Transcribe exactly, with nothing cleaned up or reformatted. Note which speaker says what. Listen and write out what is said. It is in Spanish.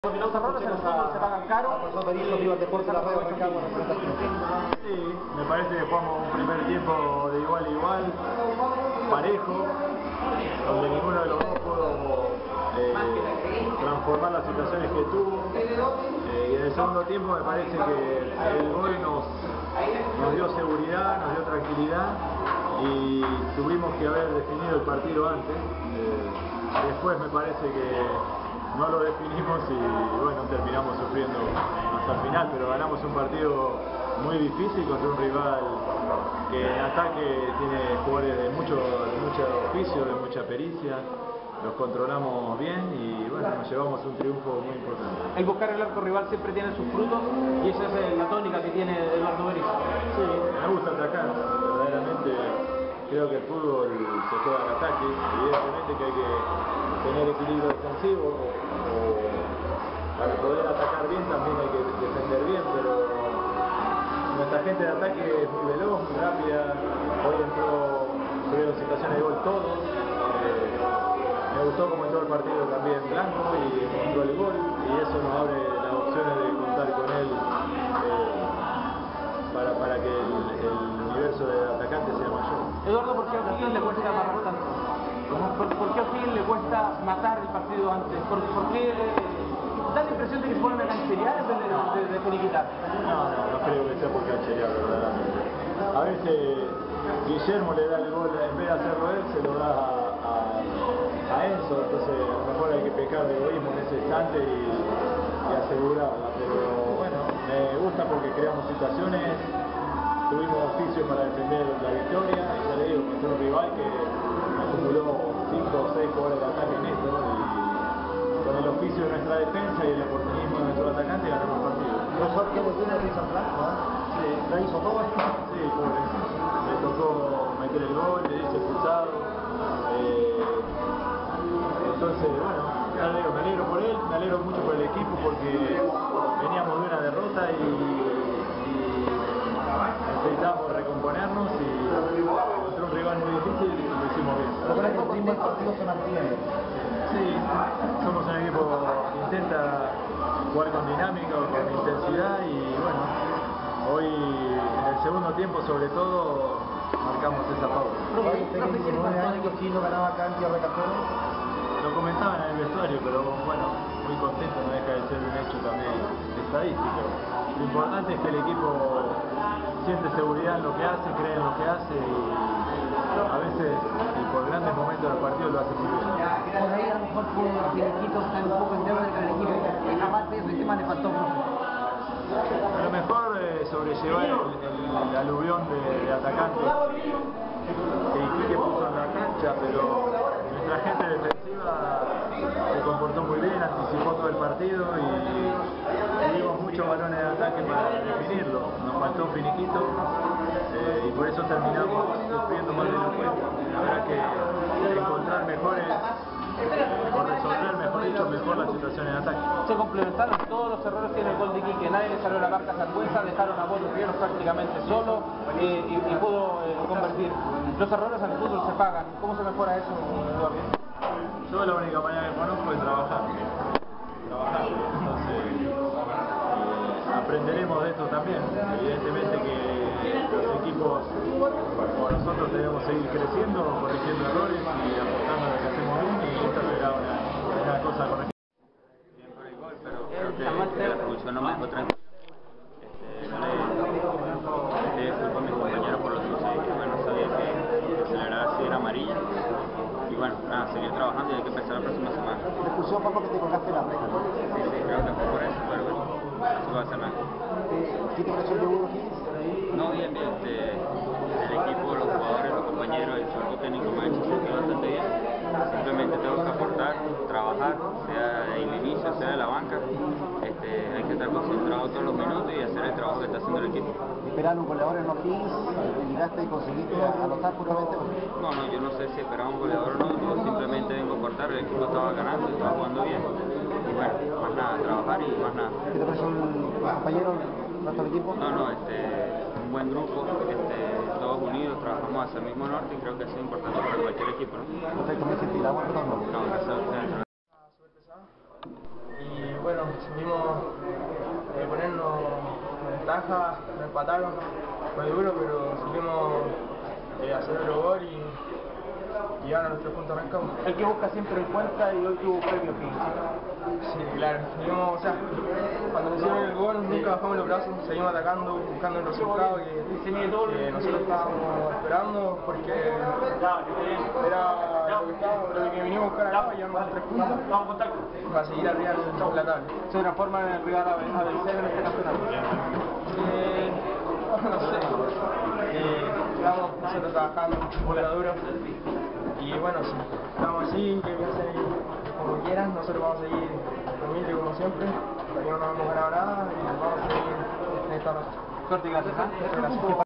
Speaker 1: Los errores en el fútbol se pagan caro.
Speaker 2: Sí, me parece que jugamos un primer tiempo de igual a igual, parejo, donde ninguno de los dos pudo eh, transformar las situaciones que tuvo. Eh, y en el segundo tiempo me parece que el gol nos, nos dio seguridad, nos dio tranquilidad y tuvimos que haber definido el partido antes. Eh, después me parece que no lo definimos y bueno, terminamos sufriendo hasta el final, pero ganamos un partido muy difícil contra un rival que en ataque tiene jugadores de mucho, de mucho oficio, de mucha pericia. Los controlamos bien y bueno, nos llevamos un triunfo muy importante.
Speaker 1: El buscar el arco rival siempre tiene sus frutos y esa es la tónica que tiene Eduardo Berizzo.
Speaker 2: Sí, me gusta atacar, verdaderamente creo que el fútbol se juega al ataque, evidentemente que hay que tener equilibrio defensivo, o, o para poder atacar bien también hay que defender bien, pero nuestra gente de ataque es muy veloz, muy rápida. Hoy entró, tuvieron situaciones de gol todos. Eh, me gustó como entró el partido también Blanco y encontró el gol, y eso nos abre las opciones de contar con él eh, para, para que el, el universo de atacantes sea mayor.
Speaker 1: Eduardo, ¿por qué a O'Higgins le cuesta matar tanto? ¿Por, por qué a O'Higgins le cuesta matar el partido antes? ¿Por, por qué eh, da la impresión de que se ponen a cancherear en vez de, de, de finiquitar?
Speaker 2: No, no, no creo que sea por cancherear, verdaderamente. A veces Guillermo le da el gol, en vez de hacerlo él, se lo da a, a, a Enzo, entonces a lo mejor hay que pecar de egoísmo en ese instante y, y asegurarla, pero bueno, me gusta porque creamos situaciones, tuvimos oficio para defender la victoria, y ya le digo, contra un rival que acumuló cinco o seis jugadores de ataque en esto, y con el oficio de nuestra defensa y el oportunismo de nuestro atacante ganamos el partido.
Speaker 3: Profesor, qué tiene Richard Blanco, ¿eh?
Speaker 2: Sí.
Speaker 3: ¿La hizo todo?
Speaker 2: Sí, pobre. Le tocó meter el gol, le hizo expulsado. Eh, entonces, bueno, me alegro, me alegro por él, me alegro mucho por el equipo porque veníamos de una derrota y, y necesitamos recomponernos y contra un rival muy difícil lo hicimos bien.
Speaker 3: Lo que es que el primer partido se mantiene.
Speaker 2: Sí, somos un equipo que intenta jugar con dinámica, con intensidad y bueno, hoy en el segundo tiempo sobre todo marcamos esa pauta.
Speaker 3: Tenía diecinueve años que no ganaba acá en Tierra de Café.
Speaker 2: Lo comentaban en el vestuario, pero bueno, muy contento, no deja de ser un hecho también estadístico. Lo importante es que el equipo siente seguridad en lo que hace, cree en lo que hace y a veces y por grandes momentos del partido lo hace muy bien.
Speaker 4: Por ahí a lo mejor que Fideiquito está un poco en deuda con el equipo. Aparte de eso, el tema le faltó mucho.
Speaker 2: A lo mejor eh, sobrellevar el, el, el aluvión de, de atacantes que Iquique puso en la cancha, pero nuestra gente defensiva se comportó muy bien, anticipó todo el partido y tuvimos muchos balones de ataque para definirlo. Nos faltó un finiquito eh, y por eso terminamos sufriendo más de la cuenta. Habrá que encontrar mejores, o resolver, mejor dicho, mejor las situaciones de ataque.
Speaker 1: Se complementaron todos los errores que en el gol de Iquique, nadie le salió la marca a Sangüesa, dejaron a Boris Rieros prácticamente solo eh, y, y pudo eh, convertir. Los errores al fútbol se pagan. ¿Cómo se mejora eso, Eduardo?
Speaker 2: Yo la única manera que conozco es trabajar. Trabajar. Entonces, eh, aprenderemos de esto también. Evidentemente que los equipos como nosotros debemos seguir creciendo, corrigiendo errores y aportando lo que hacemos bien, y esta será una, una cosa correcta.
Speaker 5: Bien por el gol, pero creo que, que la expulsión no me dejó tranquilo. Este, no le este, disculpo a mis compañeros por lo sucedido, que bueno, sabía que, que acelerar así era amarilla. Y bueno, nada, seguir trabajando y hay que empezar la próxima semana.
Speaker 3: La expulsión fue porque te colgaste la reja, ¿no?
Speaker 5: Sí, sí, creo que fue por eso, pero bueno, no se puede hacer nada.
Speaker 3: ¿Qué te pareció el debut aquí?
Speaker 5: No, bien, bien, este, el equipo, los jugadores, los compañeros, el cuerpo técnico me ha hecho sentir bastante bien. Simplemente tengo que aportar, trabajar, sea el inicio, sea de la banca. Este, hay que estar concentrado todos los minutos y hacer el trabajo que está haciendo el equipo.
Speaker 3: ¿Esperaban un goleador en O'Higgins? ¿Llegaste y conseguiste anotar puramente?
Speaker 5: No, no, yo no sé si esperaba un goleador o no, yo simplemente vengo a aportar, el equipo estaba ganando, estaba jugando bien. Y bueno, más nada, trabajar y más nada.
Speaker 3: ¿Qué te pareció el compañero, el resto del equipo?
Speaker 5: No, no, este, un buen grupo, este, todos unidos, trabajamos hacia el mismo norte y creo que eso es importante para cualquier equipo, ¿no?
Speaker 3: Perfecto, me sentí la buena.
Speaker 5: No, gracias a ustedes.
Speaker 2: Y
Speaker 6: bueno, supimos eh, ponernos en ventaja, nos empataron, fue duro, pero supimos eh, hacer el gol y y llevar a los tres puntos arrancados.
Speaker 1: El que busca siempre encuentra y hoy tuvo premio fin.
Speaker 6: Sí, claro. Seguimos, o sea, cuando nos hicieron el gol nunca bajamos los brazos, seguimos atacando, buscando el resultado que, que nosotros estábamos esperando porque era lo que, estábamos, lo que vinimos a buscar acá, llevamos tres puntos para seguir arriba en la tabla.
Speaker 1: ¿Se transforma en el rival a, a vencer en este campeonato?
Speaker 6: Eh, no sé. Eh, estamos nosotros trabajando muy duro. Y bueno, si estamos así, que piensen como quieran, nosotros vamos a seguir humildes como siempre, porque no nos hemos ganado nada y vamos a seguir en esta noche.
Speaker 1: Suerte y gracias. ¿eh?
Speaker 6: Muchas gracias.